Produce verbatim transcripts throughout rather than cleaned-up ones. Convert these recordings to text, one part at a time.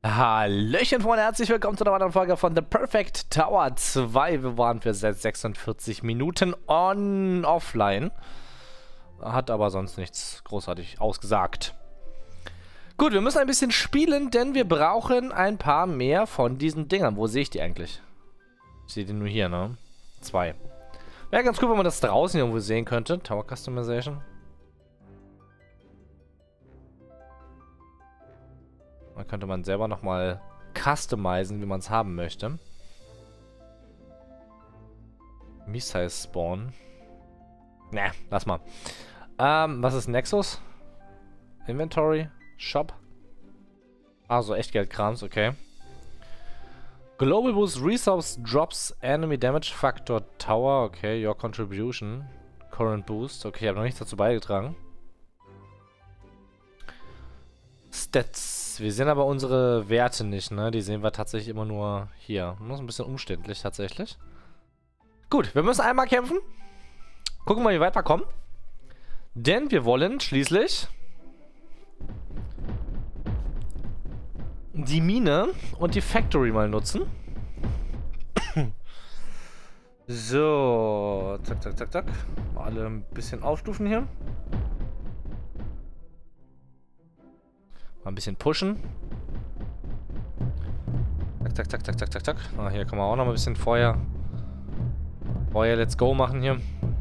Hallöchen, Freunde, herzlich willkommen zu einer weiteren Folge von The Perfect Tower zwei. Wir waren für seit sechsundvierzig Minuten on offline. Hat aber sonst nichts großartig ausgesagt. Gut, wir müssen ein bisschen spielen, denn wir brauchen ein paar mehr von diesen Dingern. Wo sehe ich die eigentlich? Ich sehe die nur hier, ne? Zwei. Wäre ganz cool, wenn man das draußen irgendwo sehen könnte. Tower Customization. Dann könnte man selber nochmal customizen, wie man es haben möchte. Missile Spawn. Ne, lass mal. Ähm, was ist Nexus? Inventory? Shop? Ah, so Echtgeldkrams, okay. Global Boost Resource Drops Enemy Damage Factor Tower, okay. Your Contribution. Current Boost, okay, ich habe noch nichts dazu beigetragen. Stats. Wir sehen aber unsere Werte nicht, ne? Die sehen wir tatsächlich immer nur hier. Das ist ein bisschen umständlich, tatsächlich. Gut, wir müssen einmal kämpfen. Gucken wir, wie weit wir kommen. Denn wir wollen schließlich die Mine und die Factory mal nutzen. So, zack, zack, zack, zack. Mal alle ein bisschen aufstufen hier. Mal ein bisschen pushen. Zack, zack, zack, zack, zack, zack, zack. Ah, hier kann man auch noch mal ein bisschen Feuer. Feuer, let's go machen hier.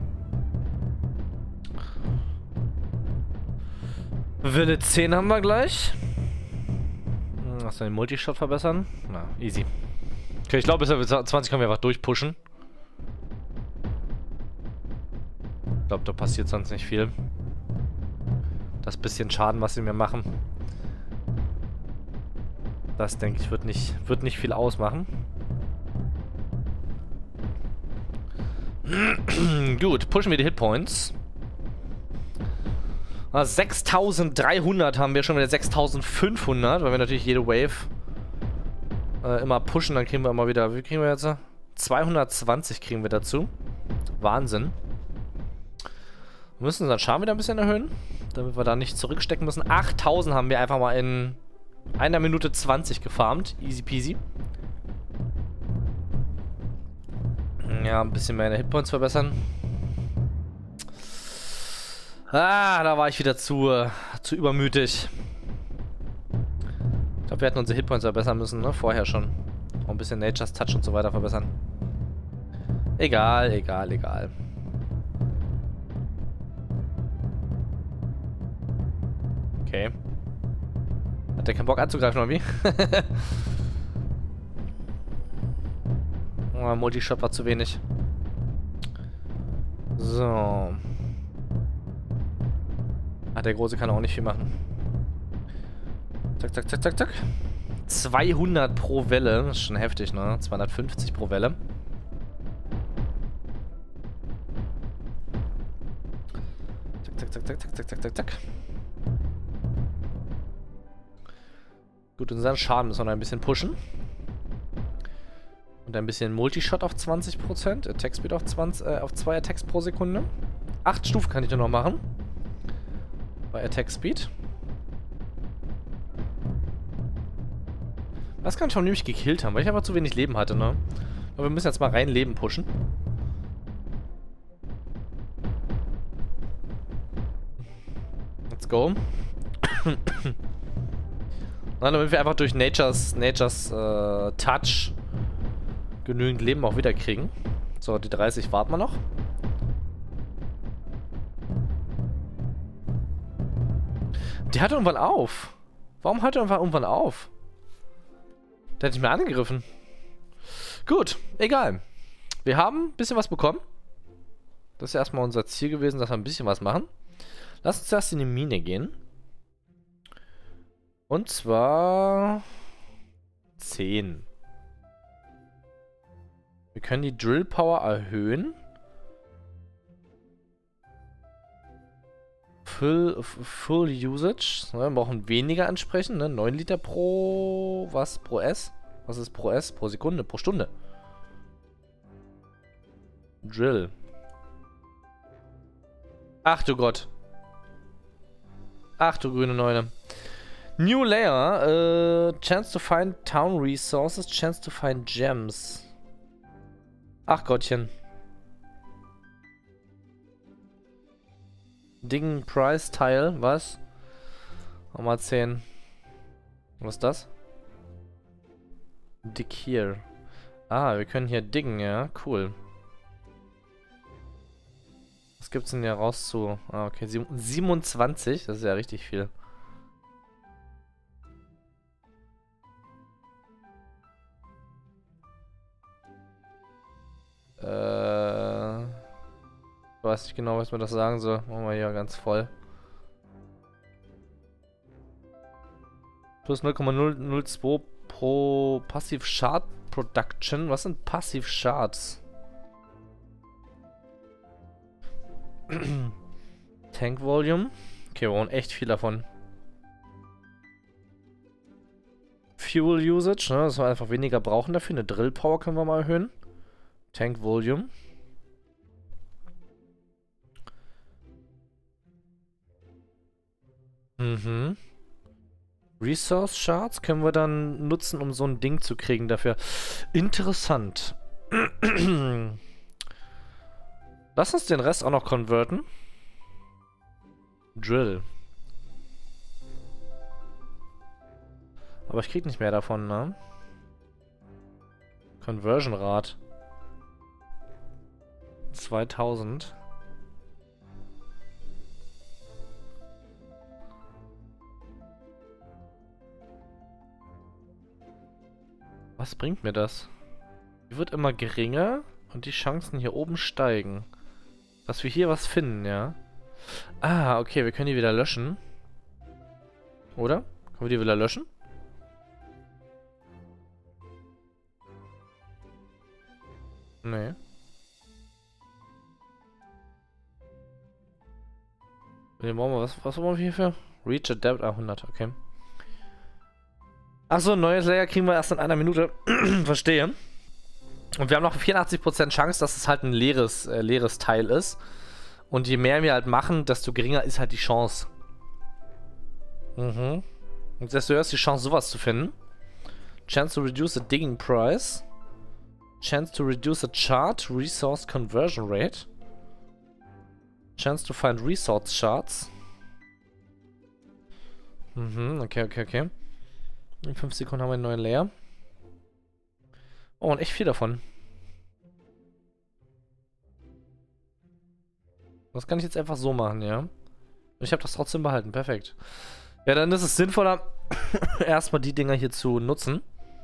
Wille zehn haben wir gleich. Lass den Multishot verbessern. Na, easy. Okay, ich glaube, bis wir zwanzig können wir einfach durchpushen. Ich glaube, da passiert sonst nicht viel. Das bisschen Schaden, was sie mir machen. Das, denke ich, wird nicht, wird nicht viel ausmachen. Gut, pushen wir die Hitpoints. sechstausenddreihundert haben wir schon wieder sechstausendfünfhundert, weil wir natürlich jede Wave äh, immer pushen, dann kriegen wir immer wieder, wie kriegen wir jetzt? zweihundertzwanzig kriegen wir dazu. Wahnsinn. Wir müssen unseren Charme wieder ein bisschen erhöhen, damit wir da nicht zurückstecken müssen. achttausend haben wir einfach mal in einer Minute zwanzig gefarmt. Easy peasy. Ja, ein bisschen mehr Hitpoints verbessern. Ah, da war ich wieder zu, äh, zu übermütig. Ich glaube, wir hätten unsere Hitpoints verbessern müssen, ne? Vorher schon. Auch ein bisschen Nature's Touch und so weiter verbessern. Egal, egal, egal. Okay. Hat der keinen Bock anzugreifen, oder wie? Oh, Multishot war zu wenig. So. Ah, der Große kann auch nicht viel machen. Zack, zack, zack, zack, zack. zweihundert pro Welle. Das ist schon heftig, ne? zweihundertfünfzig pro Welle. Zack, zack, zack, zack, zack, zack, zack, zack. Gut, unseren Schaden müssen wir noch ein bisschen pushen. Und ein bisschen Multishot auf zwanzig Prozent. Attack Speed auf, zwanzig, äh, auf zwei Attacks pro Sekunde. acht Stufen kann ich nur noch machen. Bei Attack Speed. Das kann ich auch nämlich gekillt haben, weil ich einfach zu wenig Leben hatte, ne? Aber wir müssen jetzt mal rein Leben pushen. Let's go. Na, damit wir einfach durch Nature's, Nature's äh, Touch genügend Leben auch wieder kriegen. So, die dreißig warten wir noch. Die hört irgendwann auf. Warum hört er einfach irgendwann auf? Der hat nicht mehr angegriffen. Gut, egal. Wir haben ein bisschen was bekommen. Das ist erstmal unser Ziel gewesen, dass wir ein bisschen was machen. Lass uns zuerst in die Mine gehen. Und zwar zehn. Wir können die Drill Power erhöhen. Full, full Usage. Wir brauchen weniger entsprechend, ne? neun Liter pro... Was? Pro S? Was ist pro S? Pro Sekunde? Pro Stunde? Drill. Ach du Gott. Ach du grüne Neune. New Layer. Äh, chance to find town resources. Chance to find gems. Ach Gottchen. Ding Price Tile. Was? Nochmal zehn. Was ist das? Dig here. Ah, wir können hier diggen, ja. Cool. Was gibt's denn hier raus zu? Ah, okay. siebenundzwanzig. Das ist ja richtig viel. Äh. Ich weiß nicht genau, was man das sagen soll. Machen wir hier ganz voll. Plus null Komma null null zwei pro Passive Shard Production. Was sind Passive Shards? Tank Volume. Okay, wir brauchen echt viel davon. Fuel Usage, ne? Dass wir einfach weniger brauchen dafür. Eine Drill Power können wir mal erhöhen. Tank Volume. Mhm. Resource Shards können wir dann nutzen, um so ein Ding zu kriegen dafür. Interessant. Lass uns den Rest auch noch konverten. Drill. Aber ich krieg nicht mehr davon, ne? Conversion Rate. zweitausend. Was bringt mir das? Die wird immer geringer und die Chancen hier oben steigen. Dass wir hier was finden, ja? Ah, okay, wir können die wieder löschen. Oder? Können wir die wieder löschen? Nee. Den brauchen wir, was, was wollen wir hierfür? Reach a depth, ah, hundert, okay. Achso, neues Layer kriegen wir erst in einer Minute. Verstehe. Und wir haben noch vierundachtzig Prozent Chance, dass es halt ein leeres, äh, leeres Teil ist. Und je mehr wir halt machen, desto geringer ist halt die Chance. Mhm. Und desto höher ist die Chance, sowas zu finden. Chance to reduce the digging price. Chance to reduce the chart resource conversion rate. Chance to find resource charts. Mhm, okay, okay, okay. In fünf Sekunden haben wir einen neuen Layer. Oh, und echt viel davon. Das kann ich jetzt einfach so machen, ja. Und ich habe das trotzdem behalten. Perfekt. Ja, dann ist es sinnvoller, erstmal die Dinger hier zu nutzen.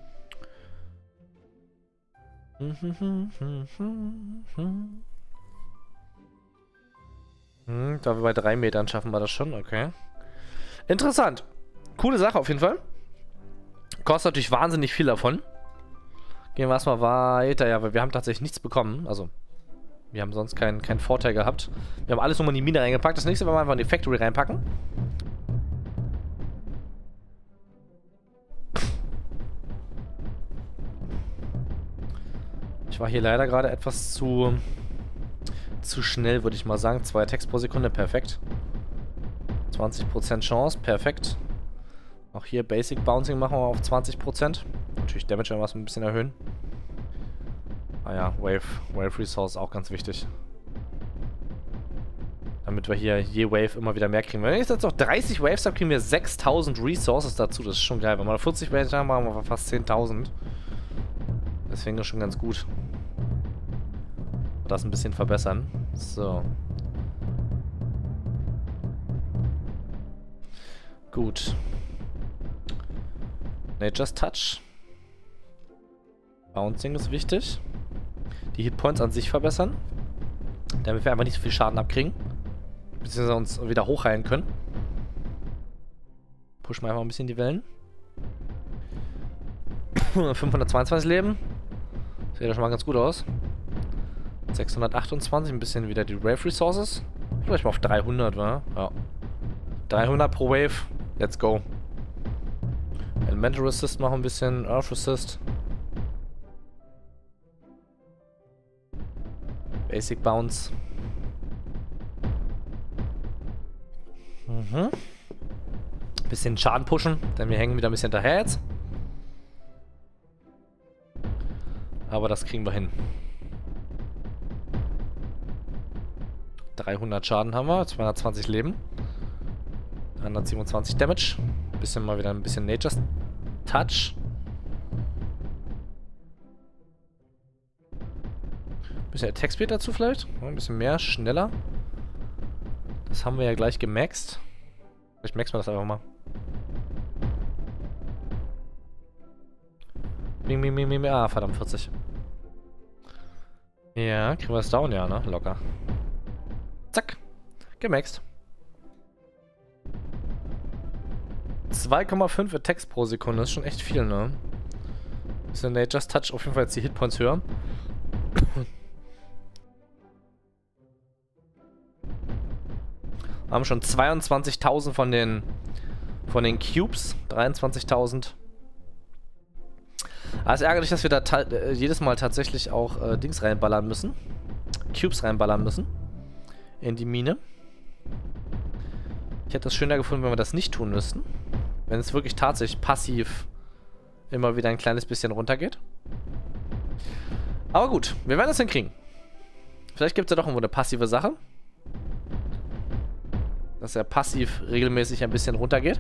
Hm, da wir bei drei Metern schaffen wir das schon, okay. Interessant. Coole Sache auf jeden Fall. Kostet natürlich wahnsinnig viel davon. Gehen wir erstmal weiter. Ja, weil wir haben tatsächlich nichts bekommen. Also, wir haben sonst keinen keinen Vorteil gehabt. Wir haben alles nochmal in die Mine reingepackt. Das nächste werden wir einfach in die Factory reinpacken. Ich war hier leider gerade etwas zu... zu schnell, würde ich mal sagen. Zwei Text pro Sekunde, perfekt. zwanzig Prozent Chance, perfekt. Auch hier Basic Bouncing machen wir auf zwanzig Prozent. Natürlich Damage werden wir es ein bisschen erhöhen. Ah ja, Wave, Wave Resource auch ganz wichtig. Damit wir hier je Wave immer wieder mehr kriegen. Wenn ich jetzt noch dreißig Waves habe, kriegen wir sechstausend Resources dazu. Das ist schon geil. Wenn wir vierzig Waves haben, haben wir fast zehntausend. Deswegen ist schon ganz gut. Das ein bisschen verbessern. So. Gut. Nature's Touch. Bouncing ist wichtig. Die Hitpoints an sich verbessern. Damit wir einfach nicht so viel Schaden abkriegen. Beziehungsweise uns wieder hochheilen können. Pushen wir einfach ein bisschen die Wellen. fünfhundertzweiundzwanzig Leben. Sieht ja schon mal ganz gut aus. sechshundertachtundzwanzig, ein bisschen wieder die Wave Resources. Vielleicht mal auf dreihundert, wa? Ja. dreihundert pro Wave. Let's go. Elemental Resist machen ein bisschen. Earth Resist. Basic Bounce. Mhm. Bisschen Schaden pushen, denn wir hängen wieder ein bisschen hinterher jetzt. Aber das kriegen wir hin. dreihundert Schaden haben wir, zweihundertzwanzig Leben. hundertsiebenundzwanzig Damage. Bisschen mal wieder ein bisschen Nature's Touch. Bisschen Attack Speed dazu vielleicht. Ein bisschen mehr, schneller. Das haben wir ja gleich gemaxt. Vielleicht maxen wir das einfach mal. Bing, bing, bing, bing. Ah, verdammt, vierzig. Ja, kriegen wir das down, ja, ne? Locker. Zack. Gemaxt. zwei Komma fünf Attacks pro Sekunde. Das ist schon echt viel, ne? Ist in Nature's Touch auf jeden Fall jetzt die Hitpoints höher. Wir haben schon zweiundzwanzigtausend von den von den Cubes. dreiundzwanzigtausend. Aber es ist ärgerlich, dass wir da äh, jedes Mal tatsächlich auch äh, Dings reinballern müssen. Cubes reinballern müssen. In die Mine. Ich hätte es schöner gefunden, wenn wir das nicht tun müssten. Wenn es wirklich tatsächlich passiv immer wieder ein kleines bisschen runtergeht. Aber gut, wir werden es hinkriegen. Vielleicht gibt es ja doch irgendwo eine passive Sache. Dass er passiv regelmäßig ein bisschen runtergeht.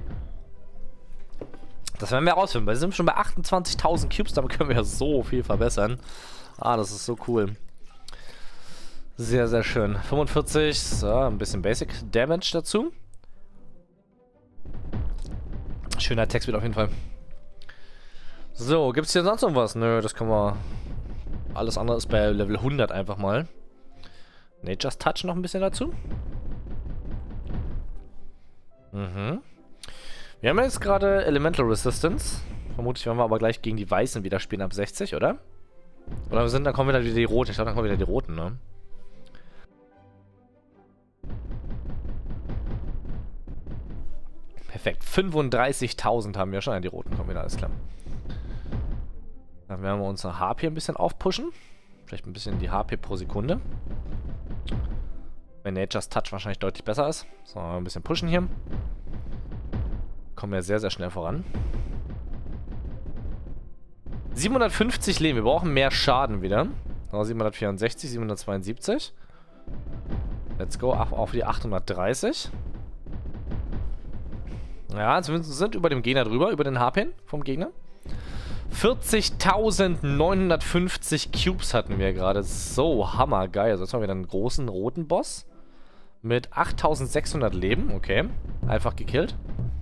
Das werden wir herausfinden. Wir sind schon bei achtundzwanzigtausend Cubes, damit können wir ja so viel verbessern. Ah, das ist so cool. Sehr, sehr schön. fünfundvierzig, so, ein bisschen Basic Damage dazu. Schöner Text wird auf jeden Fall. So, gibt es hier sonst noch was? Nö, das können wir... Alles andere ist bei Level hundert einfach mal. Nature's Touch noch ein bisschen dazu. Mhm. Wir haben jetzt gerade Elemental Resistance. Vermutlich werden wir aber gleich gegen die Weißen wieder spielen ab sechzig, oder? Oder wir sind, dann kommen wieder die Roten. Ich glaube, dann kommen wieder die Roten, ne? Perfekt. fünfunddreißigtausend haben wir schon. Ja, die Roten kommen wieder, alles klar. Dann werden wir unsere H P ein bisschen aufpushen. Vielleicht ein bisschen die H P pro Sekunde. Wenn Nature's Touch wahrscheinlich deutlich besser ist. So, ein bisschen pushen hier. Kommen wir sehr, sehr schnell voran. siebenhundertfünfzig Leben. Wir brauchen mehr Schaden wieder. So, siebenhundertvierundsechzig, siebenhundertzweiundsiebzig. Let's go. Auf, auf die achthundertdreißig. Ja, zumindest sind über dem Gegner drüber. Über den H P vom Gegner. vierzigtausendneunhundertfünfzig Cubes hatten wir gerade. So, hammergeil. Also jetzt haben wir wieder einen großen roten Boss. Mit achttausendsechshundert Leben. Okay. Einfach gekillt.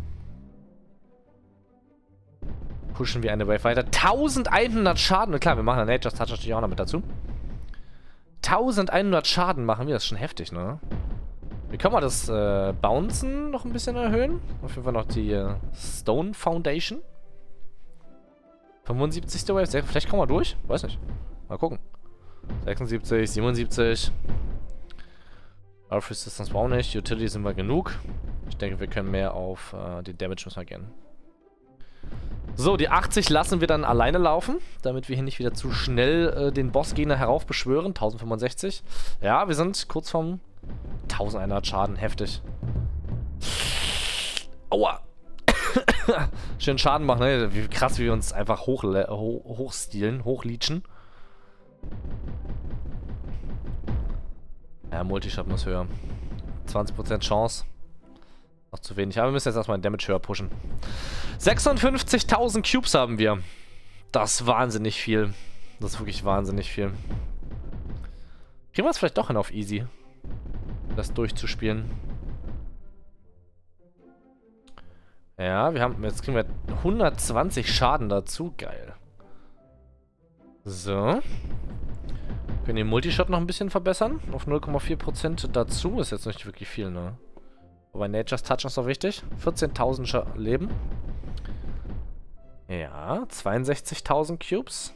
Pushen wir eine Wave weiter. eintausendeinhundert Schaden. Und klar, wir machen Nature's Touch natürlich auch noch mit dazu. eintausendeinhundert Schaden machen wir. Das ist schon heftig, ne? Wie können wir das äh, Bouncen noch ein bisschen erhöhen? Auf jeden Fall noch die äh, Stone Foundation. fünfundsiebzig. Wave. Vielleicht kommen wir durch. Weiß nicht. Mal gucken. sechsundsiebzig, siebenundsiebzig. Earth Resistance brauchen wir nicht. Utility sind wir genug. Ich denke, wir können mehr auf äh, den Damage müssen wir gehen. So, die achtzig lassen wir dann alleine laufen, damit wir hier nicht wieder zu schnell äh, den Bossgegner heraufbeschwören. tausendfünfundsechzig. Ja, wir sind kurz vom eintausendeinhundert Schaden. Heftig. Aua! Schön Schaden machen, ne? Wie krass, wie wir uns einfach hoch, ho hochstilen, hochleechen. Ja, Multishot muss höher. zwanzig Prozent Chance. Noch zu wenig. Aber wir müssen jetzt erstmal den Damage höher pushen. sechsundfünfzigtausend Cubes haben wir. Das ist wahnsinnig viel. Das ist wirklich wahnsinnig viel. Kriegen wir es vielleicht doch hin auf easy, das durchzuspielen. Ja, wir haben, jetzt kriegen wir hundertzwanzig Schaden dazu. Geil. So. Können den Multishot noch ein bisschen verbessern. Auf null Komma vier Prozent dazu. Ist jetzt nicht wirklich viel, ne? Aber Nature's Touch ist noch wichtig. vierzehntausend Leben. Ja, zweiundsechzigtausend Cubes.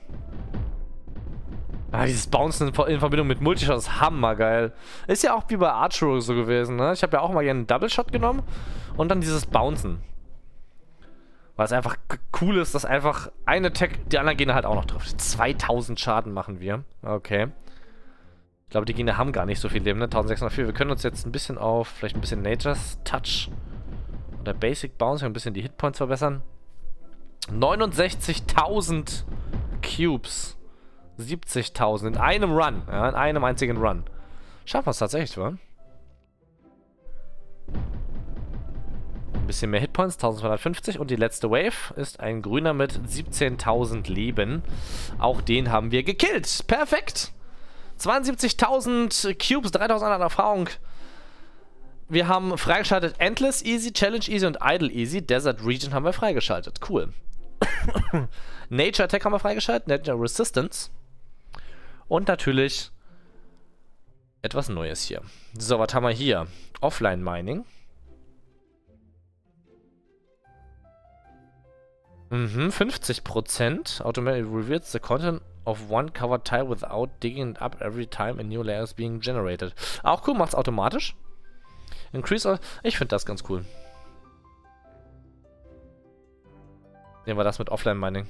Ah, dieses Bouncen in, in Verbindung mit Multishot ist hammergeil. Ist ja auch wie bei Archero so gewesen, ne? Ich habe ja auch mal gerne einen Double Shot genommen und dann dieses Bouncen. Weil es einfach cool ist, dass einfach ein Attack die anderen Gegner halt auch noch trifft. zweitausend Schaden machen wir. Okay. Ich glaube, die Gegner haben gar nicht so viel Leben, ne? eintausendsechshundertvier. Wir können uns jetzt ein bisschen auf, vielleicht ein bisschen Nature's Touch Oder Basic Bounce, ein bisschen die Hitpoints verbessern. neunundsechzigtausend Cubes. siebzigtausend in einem Run. Ja, in einem einzigen Run. Schaffen wir es tatsächlich, wa? Ein bisschen mehr Hitpoints, eintausendzweihundertfünfzig. Und die letzte Wave ist ein grüner mit siebzehntausend Leben. Auch den haben wir gekillt. Perfekt. zweiundsiebzigtausend Cubes, dreitausendeinhundert Erfahrung. Wir haben freigeschaltet Endless Easy, Challenge Easy und Idle Easy. Desert Region haben wir freigeschaltet. Cool. Nature Attack haben wir freigeschaltet. Nature Resistance. Und natürlich etwas Neues hier. So, was haben wir hier? Offline Mining. Mhm, fünfzig Prozent. Automatically reveals the content of one covered tile without digging it up every time a new layer is being generated. Auch cool, macht's automatisch. Increase, ich finde das ganz cool. Nehmen wir das mit Offline Mining.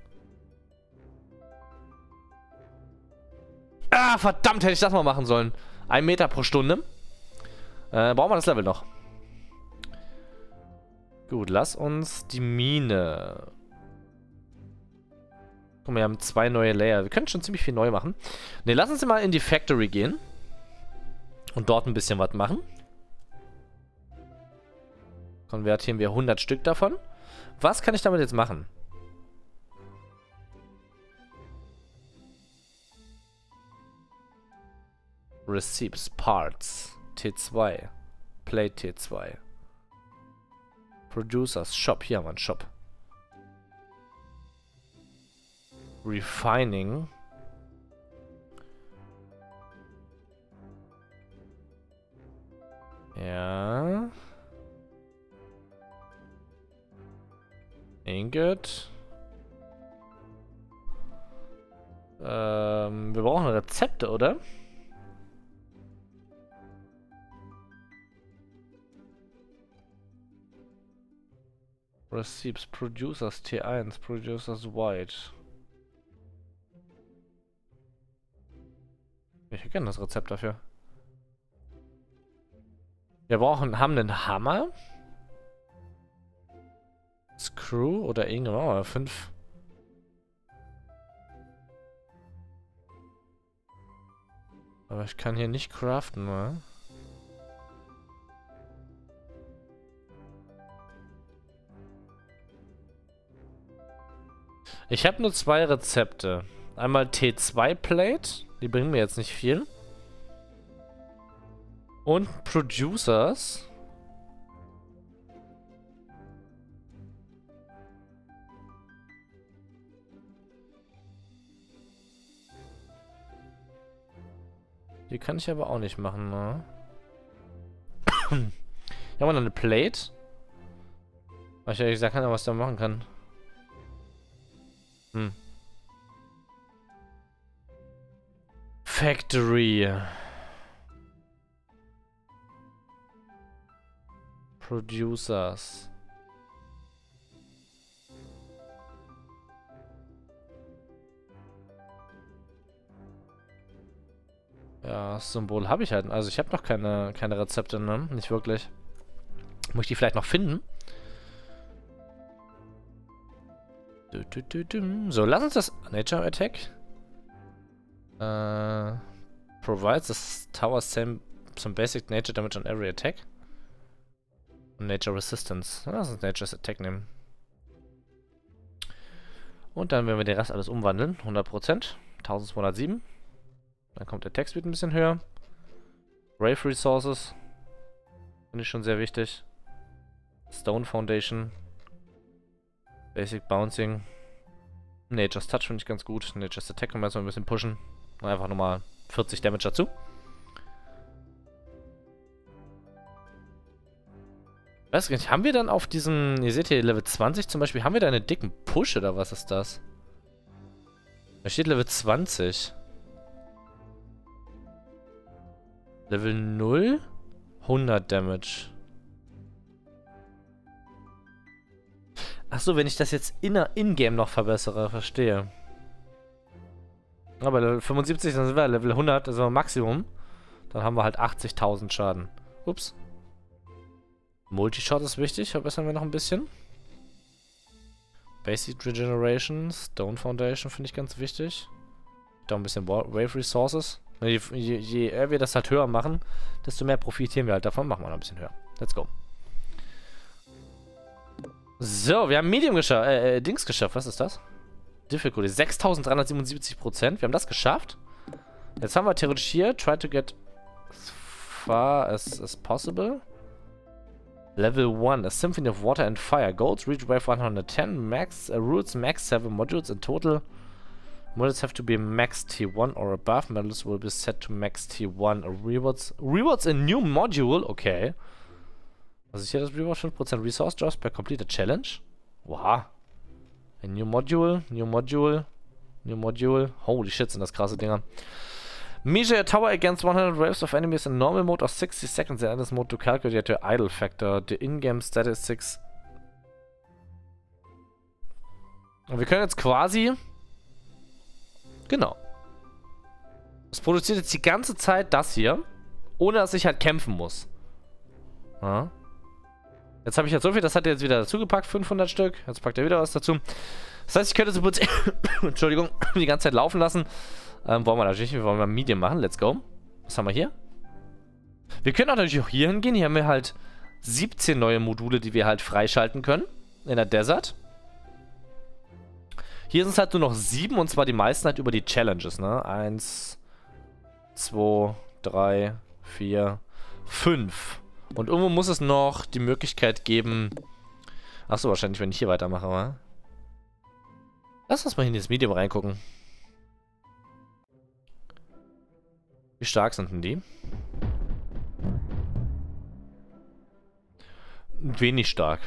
Ah, verdammt, hätte ich das mal machen sollen. Ein Meter pro Stunde. Äh, brauchen wir das Level noch. Gut, lass uns die Mine. Guck mal, wir haben zwei neue Layer. Wir können schon ziemlich viel neu machen. Ne, lass uns mal in die Factory gehen. Und dort ein bisschen was machen. Konvertieren wir hundert Stück davon. Was kann ich damit jetzt machen? Receipts, Parts, T zwei, Plate T zwei. Producers, Shop, hier haben wir einen Shop. Refining. Ja. Ingot. Ähm, wir brauchen Rezepte, oder? Receipts, Producers T eins, Producers White. Ich erkenne das Rezept dafür. Wir brauchen, haben einen Hammer. Screw oder irgendwas. Oh, fünf. Aber ich kann hier nicht craften, ne? Ich habe nur zwei Rezepte. Einmal T zwei Plate. Die bringen mir jetzt nicht viel. Und Producers. Die kann ich aber auch nicht machen, ne? Hier haben wir noch eine Plate. Weil ich ehrlich gesagt keine Ahnung, was ich da machen kann. Hm. Factory. Producers. Ja, das Symbol habe ich halt. Also ich habe noch keine, keine Rezepte, ne? Nicht wirklich. Muss ich die vielleicht noch finden? So, lass uns das Nature Attack. Äh, provides this tower same, some basic nature damage on every attack. Und Nature Resistance. Lass uns Nature's Attack nehmen. Und dann werden wir den Rest alles umwandeln. hundert Prozent. eintausendzweihundertsieben. Dann kommt der Text wieder ein bisschen höher. Rave Resources. Finde ich schon sehr wichtig. Stone Foundation. Basic Bouncing. Nature's Touch finde ich ganz gut. Nature's Attack können wir jetzt mal ein bisschen pushen. Einfach nochmal vierzig Damage dazu. Weiß gar nicht, haben wir dann auf diesem, ihr seht hier Level zwanzig zum Beispiel, haben wir da einen dicken Push oder was ist das? Da steht Level zwanzig. Level null? hundert Damage. Achso, wenn ich das jetzt in-game noch verbessere, verstehe. Aber Level fünfundsiebzig, dann sind wir Level hundert, das ist wir Maximum. Dann haben wir halt achtzigtausend Schaden. Ups. Multishot ist wichtig, verbessern wir noch ein bisschen. Basic Regeneration, Stone Foundation finde ich ganz wichtig. Da ein bisschen Wave Resources. Je, je, je eher wir das halt höher machen, desto mehr profitieren wir halt davon. Machen wir noch ein bisschen höher. Let's go. So, wir haben Medium geschafft. Äh, äh, Dings geschafft. Was ist das? Difficulty. sechstausenddreihundertsiebenundsiebzig Prozent. Wir haben das geschafft. Jetzt haben wir theoretisch hier try to get as far as, as possible. Level one. A Symphony of Water and Fire. Goals reach wave one hundred ten. Max uh, rules max seven modules in total. Models have to be max T one or above. Medals will be set to max T one. Rewards. Rewards a new module. Okay. Was ist hier das Reward? fünf Prozent Resource Drops per completed Challenge. Wow. A new module. New module. New module. Holy shit, sind das krasse Dinger. Measure your tower against one hundred waves of enemies in normal mode of sixty seconds in this mode to calculate your idle factor. The in-game statistics. Und wir können jetzt quasi... Genau. Es produziert jetzt die ganze Zeit das hier, ohne dass ich halt kämpfen muss. Ja. Jetzt habe ich jetzt so viel, das hat er jetzt wieder dazugepackt, fünfhundert Stück. Jetzt packt er wieder was dazu. Das heißt, ich könnte so kurz, Entschuldigung, die ganze Zeit laufen lassen. Ähm, wollen wir natürlich, wir wollen mal Medium machen, let's go. Was haben wir hier? Wir können auch natürlich auch hier hingehen. Hier haben wir halt siebzehn neue Module, die wir halt freischalten können. In der Desert. Hier sind es halt nur noch sieben und zwar die meisten halt über die Challenges, ne? Eins, zwei, drei, vier, fünf. Und irgendwo muss es noch die Möglichkeit geben... Achso, wahrscheinlich, wenn ich hier weitermache, wa? Lass uns mal in das Medium reingucken. Wie stark sind denn die? Wenig stark.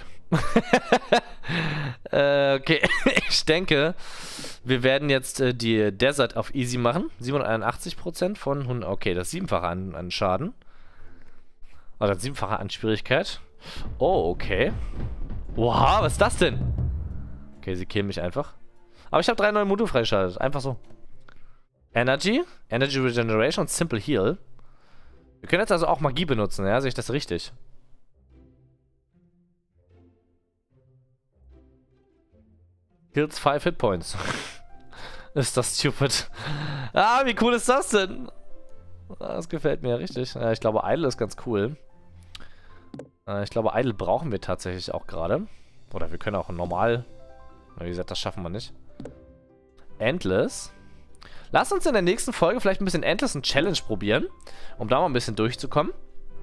äh, okay, ich denke, wir werden jetzt äh, die Desert auf Easy machen. siebenhunderteinundachtzig Prozent von hundert. Okay, das Siebenfache an, an Schaden. Oder Siebenfache an Schwierigkeit. Oh, okay. Wow, was ist das denn? Okay, sie killen mich einfach. Aber ich habe drei neue Module freigeschaltet. Einfach so. Energy, Energy Regeneration und Simple Heal. Wir können jetzt also auch Magie benutzen, ja? Sehe ich das richtig? Heals five Hit Points. Ist das stupid. Ah, wie cool ist das denn? Das gefällt mir richtig. Ich glaube, Idle ist ganz cool. Ich glaube, Idle brauchen wir tatsächlich auch gerade. Oder wir können auch normal... Wie gesagt, das schaffen wir nicht. Endless. Lass uns in der nächsten Folge vielleicht ein bisschen Endless und Challenge probieren. Um da mal ein bisschen durchzukommen.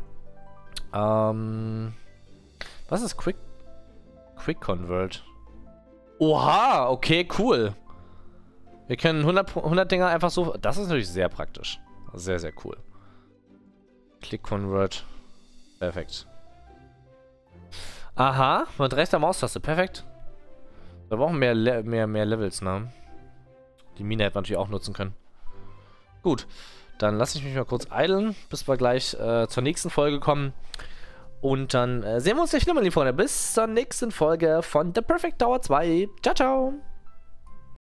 Ähm... Was ist Quick... Quick Convert? Oha, okay, cool. Wir können hundert, hundert Dinger einfach so... Das ist natürlich sehr praktisch. Sehr, sehr cool. Click Convert. Perfekt. Aha, mit rechter Maustaste. Perfekt. Wir brauchen mehr, Le mehr, mehr Levels, ne? Die Mine hätte man natürlich auch nutzen können. Gut. Dann lasse ich mich mal kurz eilen, bis wir gleich äh, zur nächsten Folge kommen. Und dann äh, sehen wir uns gleich wieder, meine Freunde. Bis zur nächsten Folge von The Perfect Tower zwei. Ciao, ciao.